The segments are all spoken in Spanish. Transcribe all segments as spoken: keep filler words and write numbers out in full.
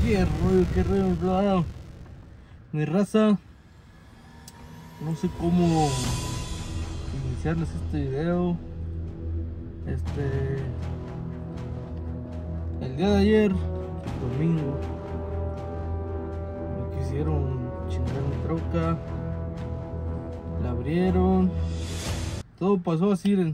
Qué rollo, qué rollo, bro. Mi raza. No sé cómo iniciarles este video. Este. El día de ayer, domingo, me quisieron chingar mi troca. La abrieron. Todo pasó así en,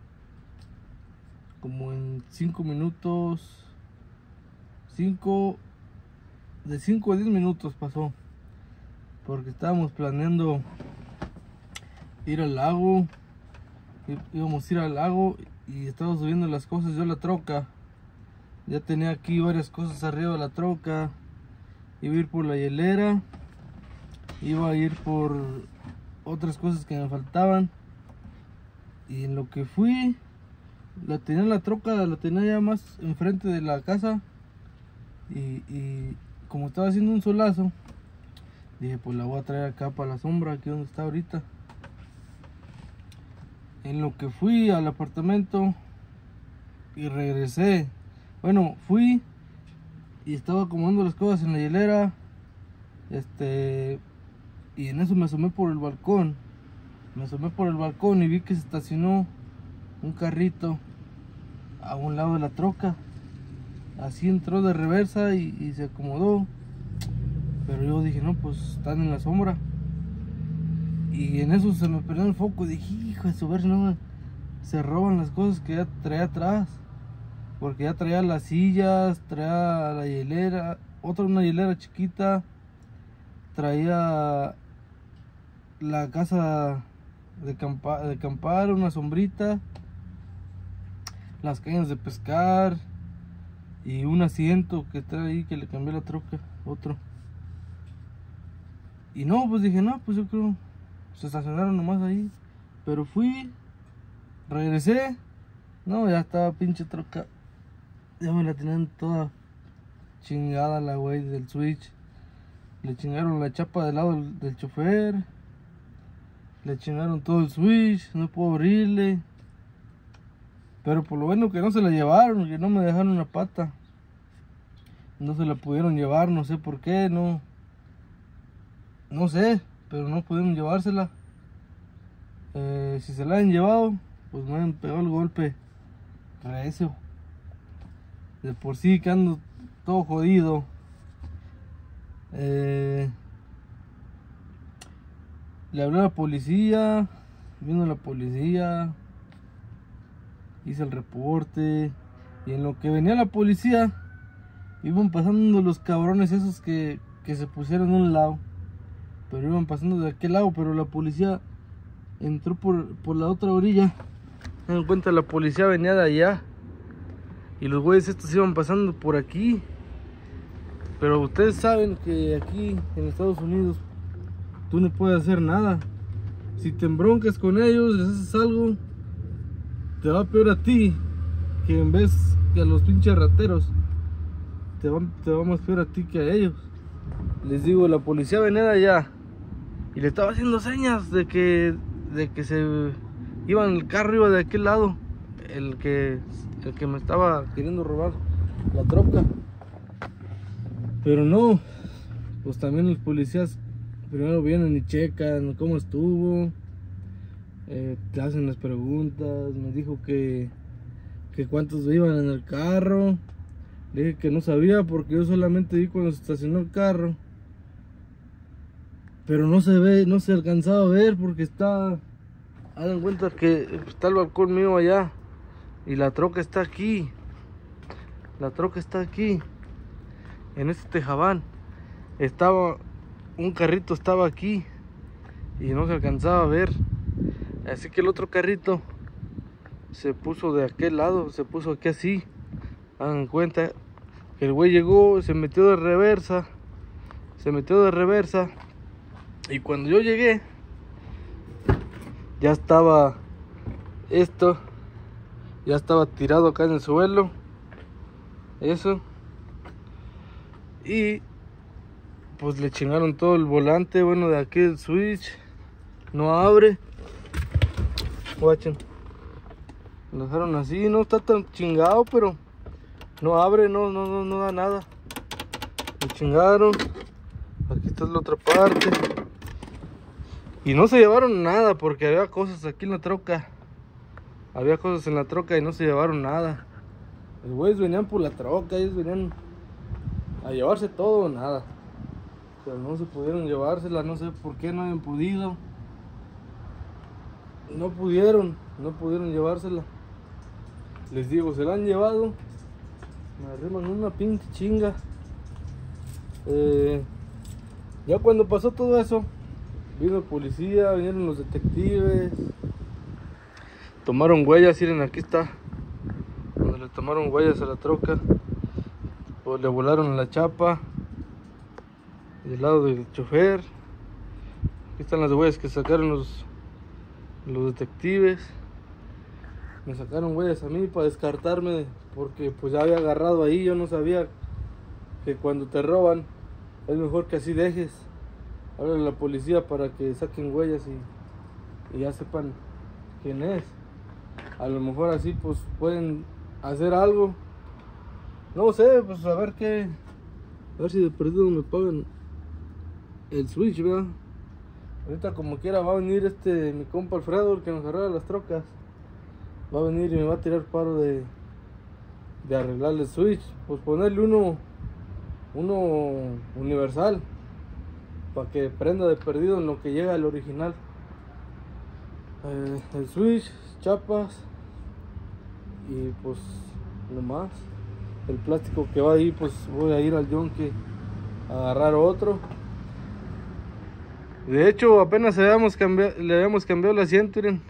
como en cinco minutos. cinco de cinco a diez minutos pasó, porque estábamos planeando ir al lago. Íbamos a ir al lago y estaba subiendo las cosas yo a la troca. Ya tenía aquí varias cosas arriba de la troca. Iba a ir por la hielera, iba a ir por otras cosas que me faltaban, y en lo que fui, la tenía la troca, la tenía ya más enfrente de la casa. Y, y como estaba haciendo un solazo, dije pues la voy a traer acá para la sombra, aquí donde está ahorita. En lo que fui al apartamento y regresé, bueno, fui y estaba acomodando las cosas en la hielera, este, y en eso me asomé por el balcón, me asomé por el balcón y vi que se estacionó un carrito a un lado de la troca. Así entró de reversa y, y se acomodó. Pero yo dije, no, pues están en la sombra. Y en eso se me perdió el foco. Dije, hijo de su ver, no, se roban las cosas que ya traía atrás. Porque ya traía las sillas, traía la hielera, otra una hielera chiquita, traía la casa de, campa de acampar, una sombrita, las cañas de pescar y un asiento que trae ahí que le cambié la troca, otro. Y no, pues dije, no, pues yo creo se estacionaron nomás ahí. Pero fui, regresé, no, ya estaba pinche troca, ya me la tenían toda chingada la güey del switch. Le chingaron la chapa del lado del, del chofer, le chingaron todo el switch, no puedo abrirle. Pero por lo bueno que no se la llevaron, que no me dejaron una pata. No se la pudieron llevar, no sé por qué, no. No sé, pero no pudieron llevársela. Eh, si se la han llevado, pues me han pegado el golpe recio. De por sí que ando todo jodido. Eh, le hablé a la policía, vino la policía. Hice el reporte y en lo que venía la policía iban pasando los cabrones esos que, que se pusieron a un lado, pero iban pasando de aquel lado, pero la policía entró por, por la otra orilla. Se dan cuenta, la policía venía de allá y los güeyes estos iban pasando por aquí. Pero ustedes saben que aquí en Estados Unidos tú no puedes hacer nada. Si te embroncas con ellos, les haces algo, te va peor a ti que en vez que a los pinches rateros. Te va, te va más peor a ti que a ellos. Les digo, la policía venía de allá y le estaba haciendo señas de que de que se iban, el carro iba de aquel lado, el que el que me estaba queriendo robar la troca. Pero no, pues también los policías primero vienen y checan cómo estuvo. Eh, te hacen las preguntas. Me dijo que, que cuántos iban en el carro. Le dije que no sabía porque yo solamente vi cuando se estacionó el carro. Pero no se ve, no se alcanzaba a ver porque está, hagan cuenta que está el balcón mío allá y la troca está aquí. La troca está aquí, en este tejabán. Estaba, un carrito estaba aquí y no se alcanzaba a ver. Así que el otro carrito se puso de aquel lado, se puso aquí así. Hagan cuenta que el güey llegó, se metió de reversa, se metió de reversa. Y cuando yo llegué, ya estaba esto, ya estaba tirado acá en el suelo. Eso. Y pues le chingaron todo el volante, bueno, de aquí el switch. No abre. Guachen, lo dejaron así, no está tan chingado, pero no abre, no, no, no, no da nada. Me chingaron. Aquí está la otra parte. Y no se llevaron nada porque había cosas aquí en la troca. Había cosas en la troca y no se llevaron nada. Los güeyes venían por la troca, ellos venían a llevarse todo o nada. Pero no se pudieron llevársela, no sé por qué no habían podido. No pudieron, no pudieron llevársela. Les digo, se la han llevado. Me arriman una pinche chinga. Eh, ya cuando pasó todo eso, vino el policía, vinieron los detectives. Tomaron huellas, miren, aquí está. Donde le tomaron huellas a la troca. Pues le volaron la chapa del lado del chofer. Aquí están las huellas que sacaron los, los detectives. Me sacaron huellas a mí para descartarme, porque pues ya había agarrado ahí. Yo no sabía que cuando te roban es mejor que así dejes. Háblale a la policía para que saquen huellas y, y ya sepan quién es. A lo mejor así pues pueden hacer algo. No sé, pues a ver qué. A ver si de perdido me pagan el switch, ¿verdad? Ahorita como quiera va a venir este mi compa Alfredo, el que nos arregla las trocas. Va a venir y me va a tirar paro de, de arreglarle el switch. Pues ponerle uno, uno universal, para que prenda de perdido en lo que llega al original. Eh, el switch, chapas y pues nomás el plástico que va ahí. Pues voy a ir al yonque a agarrar otro. De hecho apenas le habíamos cambiado, le habíamos cambiado el asiento, miren,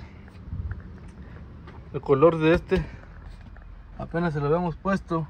el color de este apenas se lo habíamos puesto.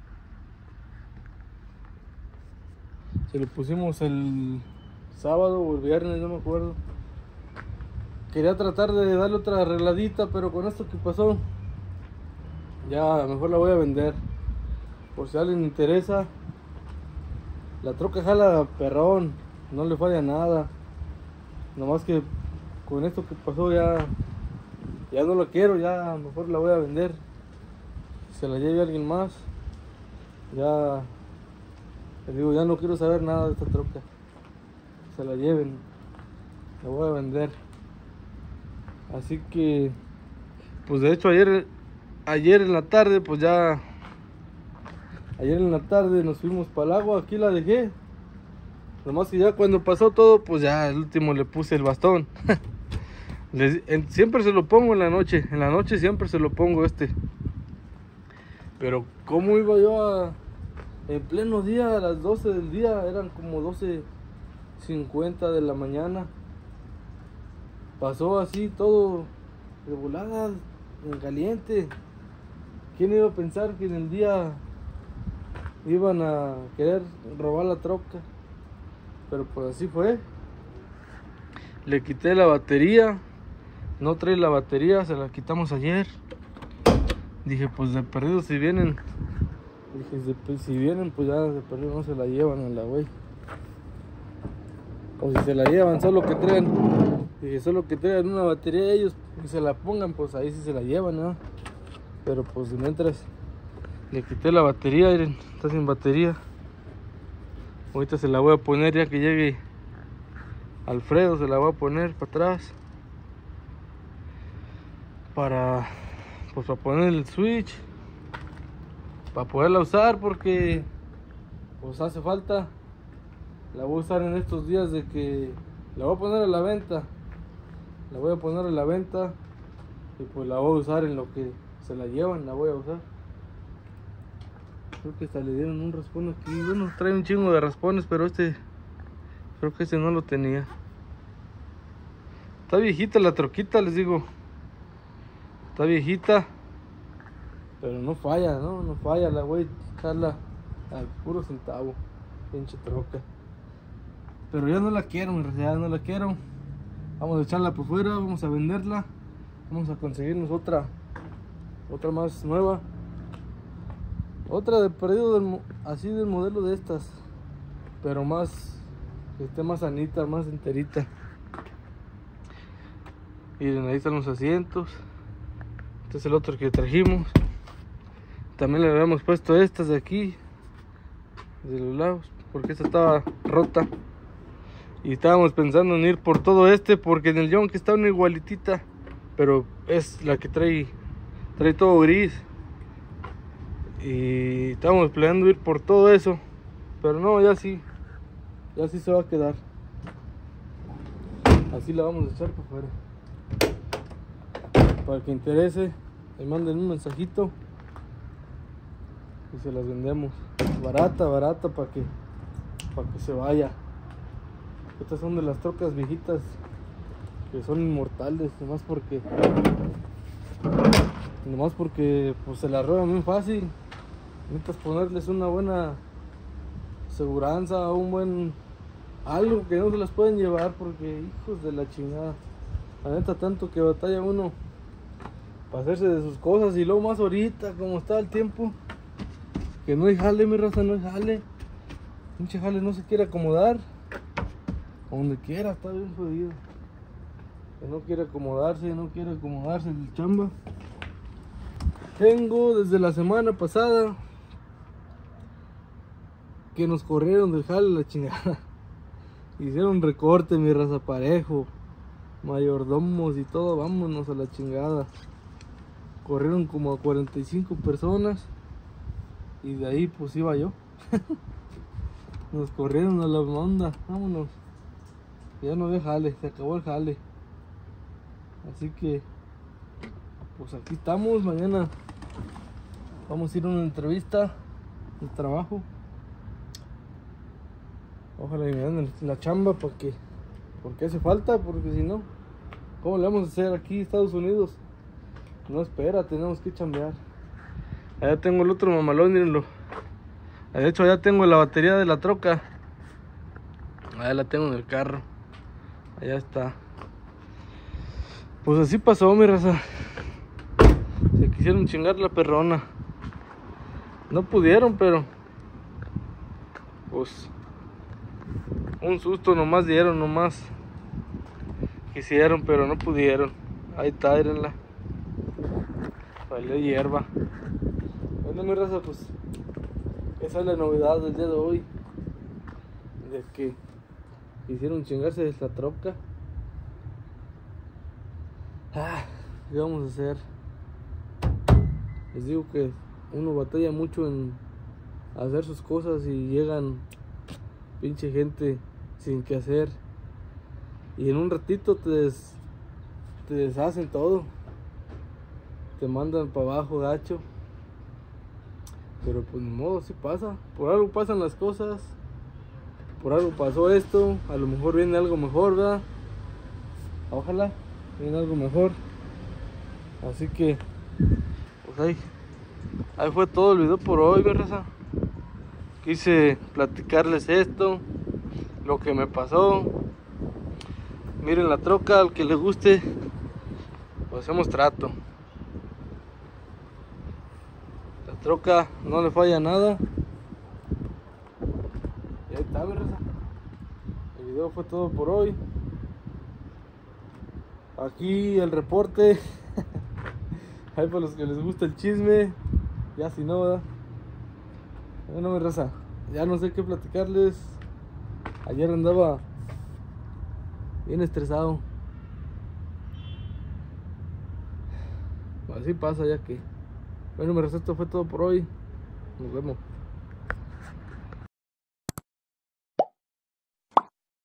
Se lo pusimos el sábado o el viernes, no me acuerdo. Quería tratar de darle otra arregladita, pero con esto que pasó, ya mejor la voy a vender. Por si a alguien le interesa. La troca jala perrón, no le falla nada. Nomás que con esto que pasó ya, ya no la quiero, ya mejor la voy a vender. Se la lleve a alguien más. Ya, les digo, ya no quiero saber nada de esta troca. Se la lleven, la voy a vender. Así que, pues de hecho ayer, ayer en la tarde, pues ya, ayer en la tarde nos fuimos para el agua, aquí la dejé. Nomás que ya cuando pasó todo, pues ya el último le puse el bastón. Les, en, siempre se lo pongo en la noche, en la noche siempre se lo pongo este. Pero cómo iba yo a, en pleno día, a las doce del día, eran como doce cincuenta de la mañana. Pasó así todo de volada, en caliente. ¿Quién iba a pensar que en el día iban a querer robar la troca? Pero pues así fue. Le quité la batería. No trae la batería, se la quitamos ayer. Dije, pues de perdido si vienen. Dije, pues, si vienen, pues ya de perdido no se la llevan a la güey. O si se la llevan, solo que traigan. Dije, solo que traigan una batería ellos y se la pongan, pues ahí sí se la llevan, ¿no? Pero pues mientras le quité la batería, miren, está sin batería. Ahorita se la voy a poner ya que llegue Alfredo, se la voy a poner para atrás. Para, pues para poner el switch. Para poderla usar porque pues hace falta. La voy a usar en estos días de que la voy a poner a la venta. La voy a poner a la venta. Y pues la voy a usar en lo que se la llevan, la voy a usar. Creo que hasta le dieron un raspón aquí. Bueno, trae un chingo de raspones, pero este, creo que este no lo tenía. Está viejita la troquita, les digo. Está viejita, pero no falla, no, no falla. La voy a echarla al puro centavo, pinche troca. Pero ya no la quiero, en realidad no la quiero. Vamos a echarla por fuera, vamos a venderla. Vamos a conseguirnos otra, otra más nueva. Otra de perdido del, así del modelo de estas, pero más, que esté más sanita, más enterita. Miren, ahí están los asientos. Este es el otro que trajimos. También le habíamos puesto estas de aquí, de los lados. porque esta estaba rota. Y estábamos pensando en ir por todo este, porque en el Yonke está una igualitita, pero es la que trae, trae todo gris. Y estábamos planeando ir por todo eso, pero no, ya sí, ya sí se va a quedar. Así la vamos a echar por fuera. Para que interese, me manden un mensajito y se las vendemos. Barata, barata, para que, para que se vaya. Estas son de las trocas viejitas que son inmortales, nomás porque nomás porque pues se las roban muy fácil. Necesitas ponerles una buena seguranza, un buen algo que no se las pueden llevar, porque hijos de la chingada, la neta, tanto que batalla uno para hacerse de sus cosas. Y luego más ahorita como está el tiempo, que no hay jale, mi raza, no hay jale. Pinche jale no se quiere acomodar. Donde quiera está bien jodido. Que no quiere acomodarse, no quiere acomodarse el chamba. Tengo desde la semana pasada que nos corrieron del jale la chingada. Hicieron recorte, mi raza, parejo, mayordomos y todo, vámonos a la chingada. Corrieron como a cuarenta y cinco personas y de ahí pues iba yo. Nos corrieron a la onda, vámonos. Ya no había jale, se acabó el jale. Así que pues aquí estamos. Mañana vamos a ir a una entrevista de trabajo. Ojalá y me den la chamba porque, porque hace falta, porque si no, ¿cómo le vamos a hacer aquí en Estados Unidos? No espera, tenemos que chambear. Allá tengo el otro mamalón, mírenlo. De hecho, allá tengo la batería de la troca. Allá la tengo en el carro. Allá está. Pues así pasó, mi raza. Se quisieron chingar la perrona. No pudieron, pero pues un susto nomás dieron, nomás quisieron, pero no pudieron. Ahí está, érenla. Valió hierba. Bueno, mi raza, pues esa es la novedad del día de hoy, de que quisieron chingarse de esta troca. Ah, ¿qué vamos a hacer? Les digo que uno batalla mucho en hacer sus cosas y llegan pinche gente sin que hacer, y en un ratito te, des, te deshacen todo, te mandan para abajo gacho. Pero pues ni modo, así pasa, por algo pasan las cosas, por algo pasó esto, a lo mejor viene algo mejor, ¿verdad? Ojalá viene algo mejor. Así que pues ahí, ahí fue todo el video por hoy, mi raza. Quise platicarles esto, lo que me pasó. Miren la troca, al que le guste, pues hacemos trato. La troca no le falla nada. Y ahí está, mi raza. El video fue todo por hoy. Aquí el reporte. Ahí para los que les gusta el chisme. Ya si no, ¿verdad? Bueno, mi raza, ya no sé qué platicarles. Ayer andaba bien estresado. Así pasa, ya que. Bueno, mi raza, esto fue todo por hoy. Nos vemos.